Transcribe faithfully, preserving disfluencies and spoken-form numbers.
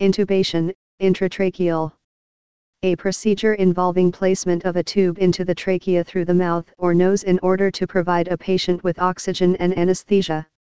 Intubation, intratracheal. A procedure involving placement of a tube into the trachea through the mouth or nose in order to provide a patient with oxygen and anesthesia.